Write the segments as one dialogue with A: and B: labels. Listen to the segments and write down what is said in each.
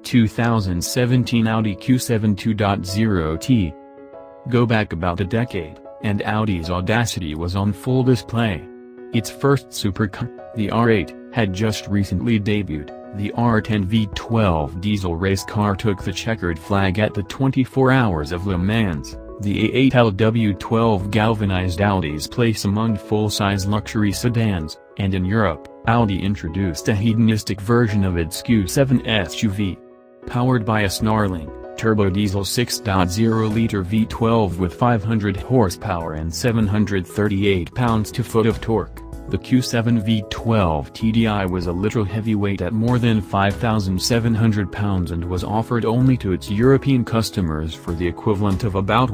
A: 2017 Audi Q7 2.0T. Go back about a decade, and Audi's audacity was on full display. Its first supercar, the R8, had just recently debuted. The R10 V12 diesel race car took the checkered flag at the 24 Hours of Le Mans. The A8 LW12 galvanized Audi's place among full-size luxury sedans, and in Europe, Audi introduced a hedonistic version of its Q7 SUV. Powered by a snarling, turbo-diesel 6.0-liter V12 with 500 horsepower and 738 pounds-to-foot of torque, the Q7 V12 TDI was a literal heavyweight at more than 5,700 pounds and was offered only to its European customers for the equivalent of about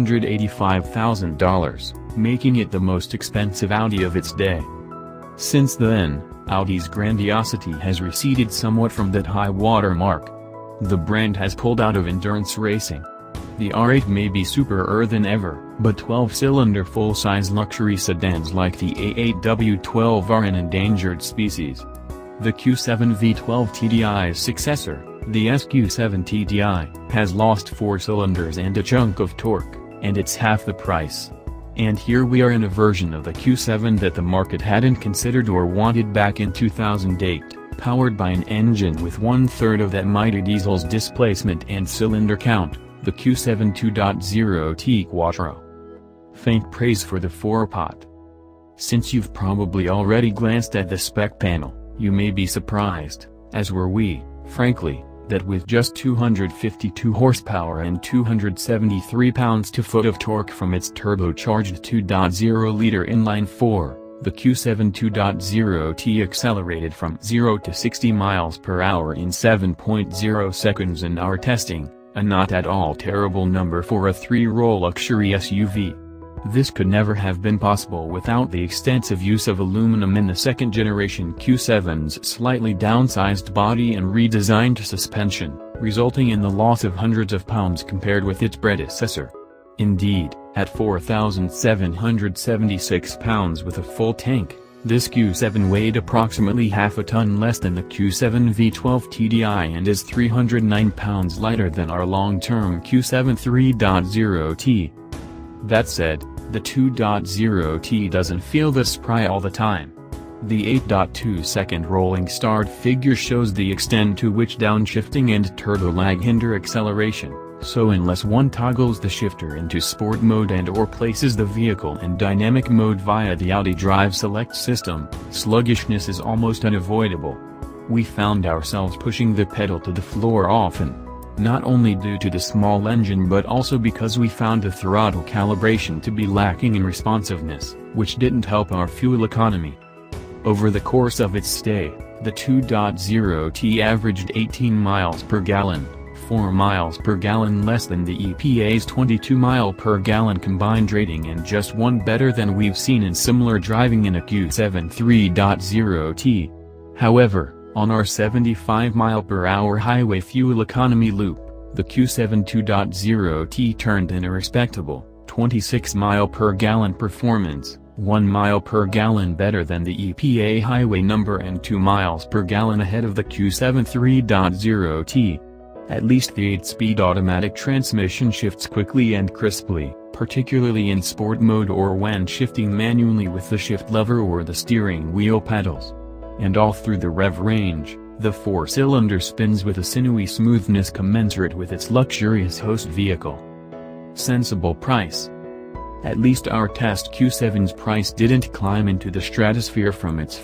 A: $185,000, making it the most expensive Audi of its day. Since then, Audi's grandiosity has receded somewhat from that high-water mark. The brand has pulled out of endurance racing. The R8 may be superer than ever, but 12-cylinder full-size luxury sedans like the A8 W12 are an endangered species. The Q7 V12 TDI's successor, the SQ7 TDI, has lost 4 cylinders and a chunk of torque, and it's half the price. And here we are in a version of the Q7 that the market hadn't considered or wanted back in 2008. Powered by an engine with 1/3 of that mighty diesel's displacement and cylinder count, the Q7 2.0T Quattro. Faint praise for the 4-pot. Since you've probably already glanced at the spec panel, you may be surprised, as were we, frankly, that with just 252 horsepower and 273 pounds-to-foot of torque from its turbocharged 2.0-liter inline-4, the Q7 2.0T accelerated from 0 to 60 miles per hour in 7.0 seconds in our testing, a not at all terrible number for a 3-row luxury SUV. This could never have been possible without the extensive use of aluminum in the second-generation Q7's slightly downsized body and redesigned suspension, resulting in the loss of hundreds of pounds compared with its predecessor. Indeed, at 4,776 pounds with a full tank, this Q7 weighed approximately half a ton less than the Q7 V12 TDI and is 309 pounds lighter than our long-term Q7 3.0T. That said, the 2.0T doesn't feel this spry all the time. The 8.2-second rolling start figure shows the extent to which downshifting and turbo lag hinder acceleration. So unless one toggles the shifter into sport mode and/or places the vehicle in dynamic mode via the Audi Drive Select system, sluggishness is almost unavoidable. We found ourselves pushing the pedal to the floor often. Not only due to the small engine but also because we found the throttle calibration to be lacking in responsiveness, which didn't help our fuel economy. Over the course of its stay, the 2.0T averaged 18 miles per gallon. 4 miles per gallon less than the EPA's 22 mile per gallon combined rating and just 1 better than we've seen in similar driving in a Q7 3.0T. However, on our 75 mile per hour highway fuel economy loop, the Q7 2.0T turned in a respectable 26 mile per gallon performance, 1 mile per gallon better than the EPA highway number and 2 miles per gallon ahead of the Q7 3.0T. At least the 8-speed automatic transmission shifts quickly and crisply, particularly in sport mode or when shifting manually with the shift lever or the steering wheel pedals. And all through the rev range, the 4-cylinder spins with a sinewy smoothness commensurate with its luxurious host vehicle. Sensible price. At least our test Q7's price didn't climb into the stratosphere from its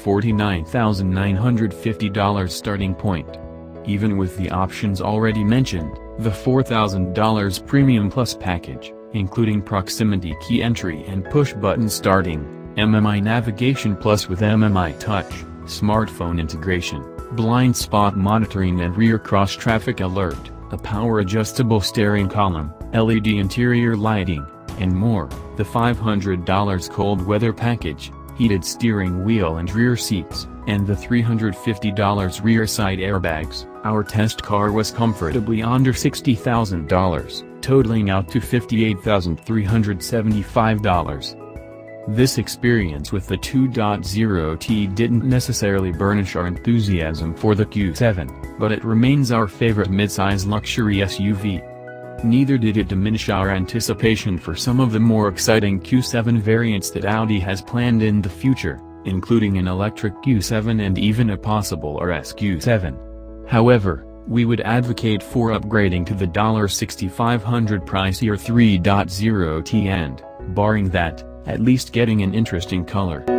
A: $49,950 starting point. Even with the options already mentioned, the $4,000 Premium Plus package, including proximity key entry and push-button starting, MMI navigation plus with MMI touch, smartphone integration, blind spot monitoring and rear cross-traffic alert, a power-adjustable steering column, LED interior lighting, and more, the $500 cold weather package, heated steering wheel and rear seats, and the $350 rear side airbags, our test car was comfortably under $60,000, totaling out to $58,375. This experience with the 2.0T didn't necessarily burnish our enthusiasm for the Q7, but it remains our favorite midsize luxury SUV. Neither did it diminish our anticipation for some of the more exciting Q7 variants that Audi has planned in the future, including an electric Q7 and even a possible RS Q7. However, we would advocate for upgrading to the $6,500 pricier 3.0T and, barring that, at least getting an interesting color.